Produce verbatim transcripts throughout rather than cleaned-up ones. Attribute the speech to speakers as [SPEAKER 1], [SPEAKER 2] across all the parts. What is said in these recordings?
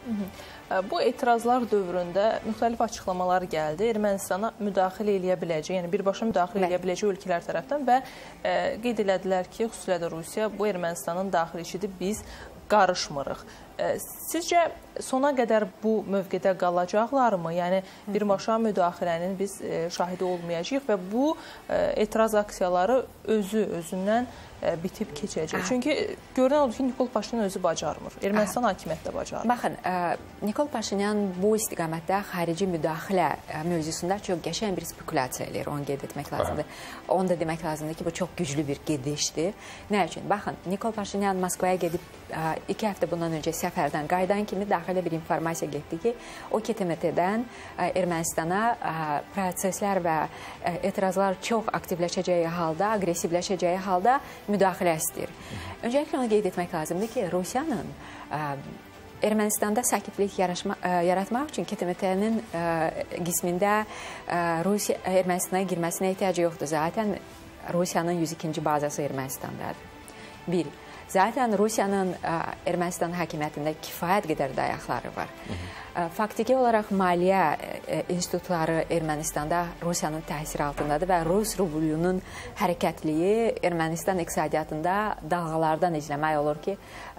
[SPEAKER 1] Bu etirazlar dövründə müxtəlif açıqlamalar gəldi. Ermənistana müdaxilə eləyə biləcək, yəni birbaşa müdaxilə eləyə biləcək ölkələr tərəfdən və e, qeyd elədilər ki, xüsusilə də Rusiya bu Ermənistanın daxili işidir, biz qarışmırıq. E, sizcə sona qədər bu mövqedə qalacaqlarmı? Yəni birbaşa müdaxilənin biz e, şahidi olmayacağıq və bu e, etiraz aksiyaları özü özündən e, bitib keçəcək. Çünki görünən oldu ki, Nikol Paşinyan özü bacarmır. Ermənistan hakimiyyət də bacarmır.
[SPEAKER 2] Baxın, e, Nikol Paşinyan bu istiqamətdə xarici müdaxilə e, mövzusunda çox qəşəng bir spekulyasiya eləyir, onu qeyd etmək lazımdır. Onu da demək lazımdır ki, bu çox güclü bir gedişdir. Nə üçün? Baxın, Nikol Paşinyan Moskvaya gedib e, iki həftə bundan öncə səfərdən qayıdan kimi daxilə bir informasiya getdi ki, o K T M T-dən Ermənistana proseslər və etirazlar çox aktivləşəcəyi halda, aqressivləşəcəyi halda müdaxilə istəyir. Öncəliklə onu qeyd etmək lazımdır ki, Rusiyanın Ermənistanda sakitlik yaratmaq üçün K T M T-nin qismində Rusiya Ermənistana girməsinə ehtiyacı yoxdur. Zaten Rusiyanın yüz ikinci bazası Ermənistandadır. Bir. Zaten Rusiyanın Ermənistan hakimiyyətində kifayət qədər dayaqları var. Faktiki olaraq maliyyə institutları Ermənistanda Rusiyanın təsiri altındadır və Rus rublunun hərəkətliyi Ermənistan iqtisadiyyatında dalğalardan izləmək olur ki,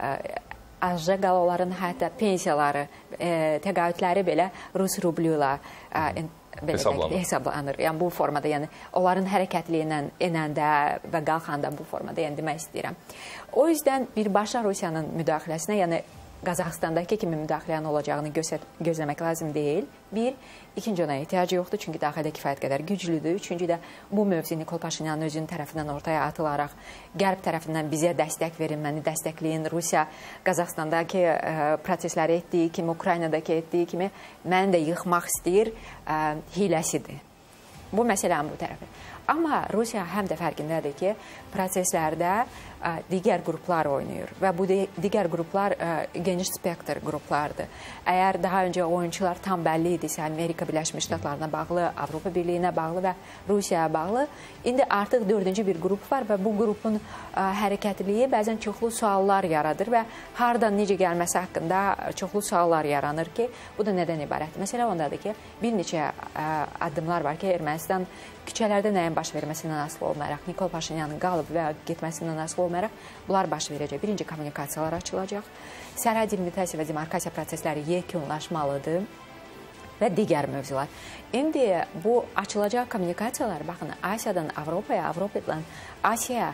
[SPEAKER 2] azca qalaların hətta pensiyaları, təqaüdləri belə Rus rublu ilə hesablanır. hesablanır. Yəni bu formada, yəni onların hərəkətliyindən enəndə və qalxanda bu formada, yəni demək istəyirəm. O yüzden birbaşa Rusiyanın müdaxiləsinə, yəni Qazaxıstandakı kimi müdaxilənin olacağını gözləmək lazım deyil. Bir, ikinci ona ehtiyacı yoxdur, çünki daxildə kifayət qədər güclüdür. Üçüncü də bu mövzu Nikol Paşinyanın özünün tərəfindən ortaya atılaraq Qərb tərəfindən bizə dəstək verin, məni dəstəkləyin. Rusiya Qazaxıstandakı prosesləri etdiyi kimi, Ukraynadakı etdiyi kimi məni də yıxmaq istəyir, hiləsidir. Bu məsələnin bu tərəfi. Amma Rusiya həm də fərqindədir ki, proseslərdə digər qruplar oynayır və bu digər qruplar geniş spektr qruplardır. Əgər daha öncə oyunçular tam bəlli idisə, Amerika Birləşmiş Ştatlarına bağlı, Avropa Birliyinə bağlı və Rusiyaya bağlı, indi artıq dördüncü bir qrup var və bu qrupun hərəkətliliyi bəzən çoxlu suallar yaradır və hardan necə gəlməsi haqqında çoxlu suallar yaranır ki, bu da nədən ibarətdir? Məsələ ondadır ki, bir neçə addımlar var ki, Ermənistan küçələrdə nəyin baş verməsindən asılı olmayaraq, Nikol Paşinyanın qalıb və getməsindən asılı olmayaraq, bunlar baş verəcək. Birinci, kommunikasiyalar açılacaq. Sərhəd delimitasiya və demarkasiya prosesləri yekunlaşmalıdır və digər mövzular. İndi bu açılacaq kommunikasiyalar, baxın, Asiyadan Avropaya, Avropadan Asiyaya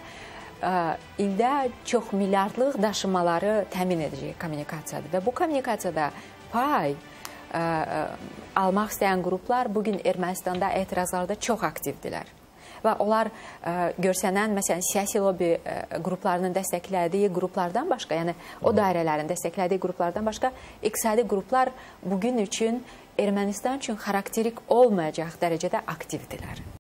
[SPEAKER 2] ildə çox milyardlıq daşımaları təmin edəcək kommunikasiyadır və bu kommunikasiyada pay almaq istəyən qruplar bugün Ermənistanda etirazlarda çox aktivdirlər. Və onlar görsənən, məsələn, siyasi lobi qruplarının dəstəklədiyi qruplardan başqa, yəni o dairələrin dəstəklədiyi qruplardan başqa, iqtisadi qruplar bugün üçün Ermənistan üçün xarakterik olmayacaq dərəcədə aktivdirlər.